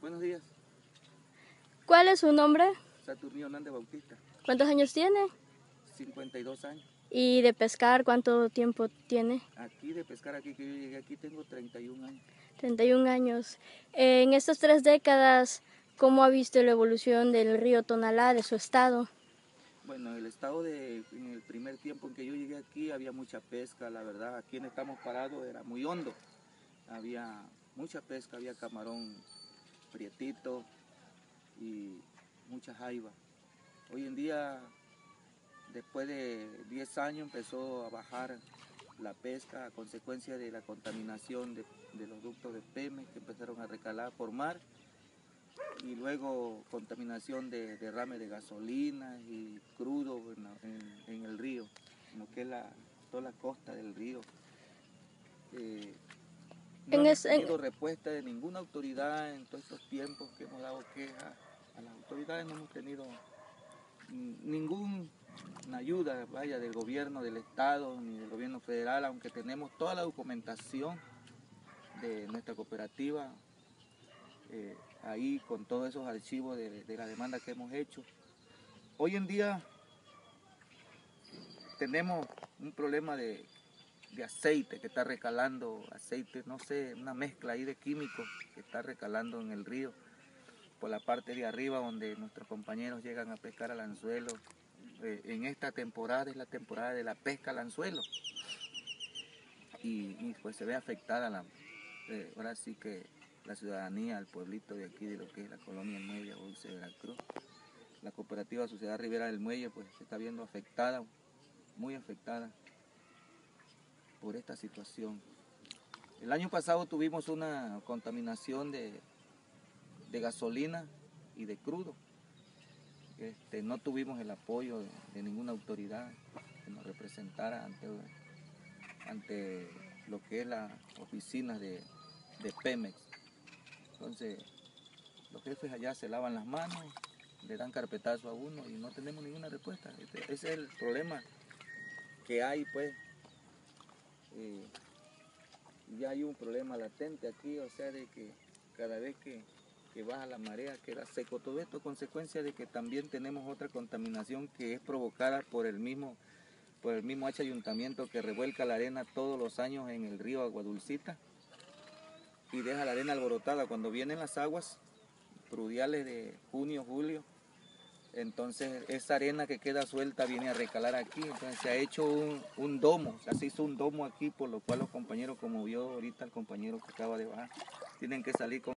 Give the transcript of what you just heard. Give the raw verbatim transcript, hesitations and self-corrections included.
Buenos días, ¿Cuál es su nombre? Saturnino Hernández Bautista, ¿Cuántos años tiene? cincuenta y dos años. ¿Y de pescar cuánto tiempo tiene? Aquí de pescar, aquí que yo llegué aquí tengo treinta y un años. treinta y un años. En estas tres décadas, ¿cómo ha visto la evolución del río Tonalá, de su estado? Bueno, el estado de, en el primer tiempo en que yo llegué aquí había mucha pesca, la verdad, aquí en estamos parados era muy hondo. Había mucha pesca, había camarón prietito y mucha jaiba. Hoy en día, después de diez años, empezó a bajar la pesca a consecuencia de la contaminación de, de los ductos de Pemex que empezaron a recalar por mar, y luego contaminación de derrame de gasolina y crudo en, en, en el río, en lo que es la, toda la costa del río. Eh, no En hemos es, en, tenido respuesta de ninguna autoridad en todos estos tiempos que hemos dado quejas a las autoridades, no hemos tenido ninguna ayuda, vaya, del gobierno del estado ni del gobierno federal, aunque tenemos toda la documentación de nuestra cooperativa eh, ahí con todos esos archivos de, de la demanda que hemos hecho. Hoy en día tenemos un problema de, de aceite que está recalando, aceite, no sé, una mezcla ahí de químicos que está recalando en el río por la parte de arriba donde nuestros compañeros llegan a pescar al anzuelo. Eh, en esta temporada es la temporada de la pesca al anzuelo y, y pues se ve afectada la, eh, ahora sí que la ciudadanía, el pueblito de aquí de lo que es la colonia El Muelle, Dulce de Veracruz. La cooperativa Sociedad Ribera del Muelle pues se está viendo afectada, muy afectada por esta situación. El año pasado tuvimos una contaminación de, de gasolina y de crudo. Este, no tuvimos el apoyo de, de ninguna autoridad que nos representara ante, ante lo que es la oficina de, de Pemex. Entonces, los jefes allá se lavan las manos, le dan carpetazo a uno y no tenemos ninguna respuesta. Este, ese es el problema que hay, pues. Eh, ya hay un problema latente aquí, o sea, de que cada vez que, que baja la marea queda seco. Todo esto es consecuencia de que también tenemos otra contaminación que es provocada por el mismo, por el mismo H ayuntamiento que revuelca la arena todos los años en el río Aguadulcita y deja la arena alborotada. Cuando vienen las aguas pluviales de junio, julio, entonces esa arena que queda suelta viene a recalar aquí, entonces se ha hecho un, un domo, o sea, se hizo un domo aquí, por lo cual los compañeros, como vio ahorita el compañero que acaba de bajar, tienen que salir con